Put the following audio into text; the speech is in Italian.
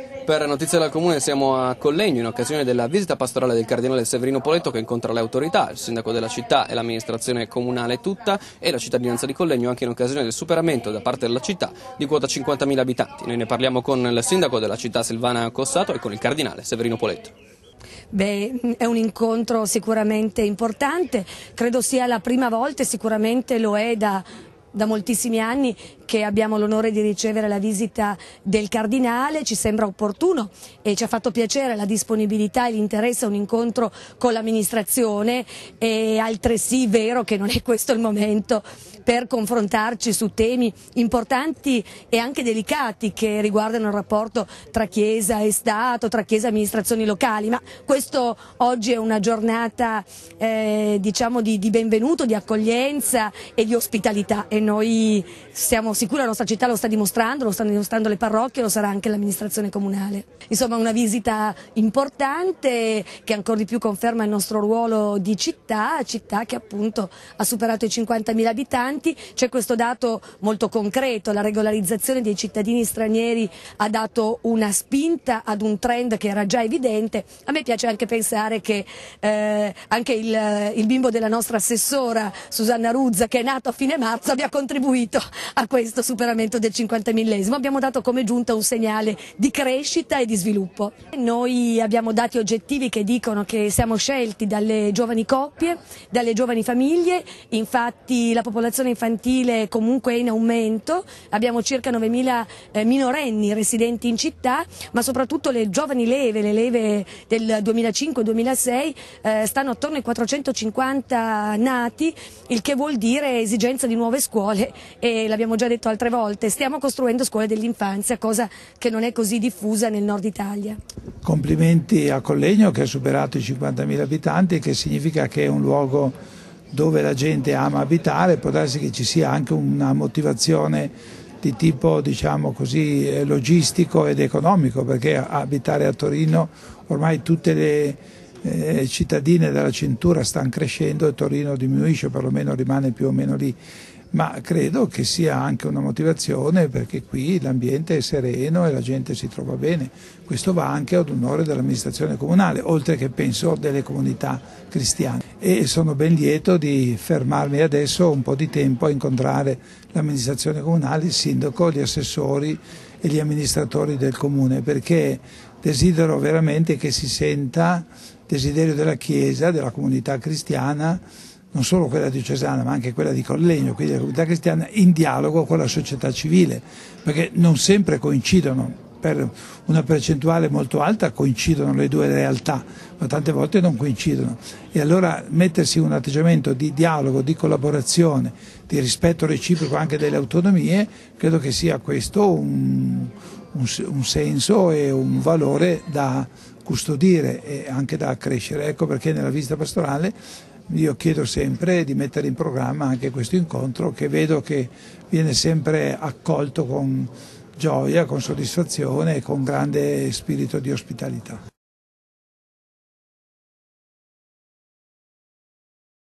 Per Notizie dal Comune siamo a Collegno in occasione della visita pastorale del cardinale Severino Poletto, che incontra le autorità, il sindaco della città e l'amministrazione comunale tutta e la cittadinanza di Collegno, anche in occasione del superamento da parte della città di quota 50.000 abitanti. Noi ne parliamo con il sindaco della città Silvana Cossato e con il cardinale Severino Poletto. È un incontro sicuramente importante, credo sia la prima volta e sicuramente lo è da moltissimi anni che abbiamo l'onore di ricevere la visita del Cardinale. Ci sembra opportuno e ci ha fatto piacere la disponibilità e l'interesse a un incontro con l'amministrazione, e altresì vero che non è questo il momento per confrontarci su temi importanti e anche delicati che riguardano il rapporto tra Chiesa e Stato, tra Chiesa e amministrazioni locali, ma questo oggi è una giornata diciamo di benvenuto, di accoglienza e di ospitalità, e noi siamo sicuri, la nostra città lo stanno dimostrando le parrocchie, lo sarà anche l'amministrazione comunale. Insomma, una visita importante che ancora di più conferma il nostro ruolo di città che appunto ha superato i 50.000 abitanti. C'è questo dato molto concreto: la regolarizzazione dei cittadini stranieri ha dato una spinta ad un trend che era già evidente. A me piace anche pensare che anche il bimbo della nostra assessora Susanna Ruzza, che è nato a fine marzo, abbia contribuito a questo superamento del 50.000esimo. Abbiamo dato come giunta un segnale di crescita e di sviluppo. Noi abbiamo dati oggettivi che dicono che siamo scelti dalle giovani coppie, dalle giovani famiglie. Infatti la popolazione infantile comunque è in aumento, abbiamo circa 9.000 minorenni residenti in città, ma soprattutto le giovani leve, le leve del 2005-2006 stanno attorno ai 450 nati, il che vuol dire esigenza di nuove scuole, e l'abbiamo già detto altre volte, stiamo costruendo scuole dell'infanzia, cosa che non è così diffusa nel nord Italia. Complimenti a Collegno, che ha superato i 50.000 abitanti, che significa che è un luogo dove la gente ama abitare. Può darsi che ci sia anche una motivazione di tipo, diciamo così, logistico ed economico, perché abitare a Torino, ormai tutte le cittadine della cintura stanno crescendo e Torino diminuisce, perlomeno rimane più o meno lì. Ma credo che sia anche una motivazione, perché qui l'ambiente è sereno e la gente si trova bene. Questo va anche ad onore dell'amministrazione comunale, oltre che penso delle comunità cristiane. E sono ben lieto di fermarmi adesso un po' di tempo a incontrare l'amministrazione comunale, il sindaco, gli assessori e gli amministratori del comune, perché desidero veramente che si senta il desiderio della Chiesa, della comunità cristiana, non solo quella diocesana ma anche quella di Collegno, quindi la comunità cristiana, in dialogo con la società civile, perché non sempre coincidono, per una percentuale molto alta coincidono le due realtà, ma tante volte non coincidono, e allora mettersi in un atteggiamento di dialogo, di collaborazione, di rispetto reciproco anche delle autonomie, credo che sia questo un senso e un valore da custodire e anche da accrescere. Ecco perché nella visita pastorale io chiedo sempre di mettere in programma anche questo incontro, che vedo che viene sempre accolto con gioia, con soddisfazione e con grande spirito di ospitalità.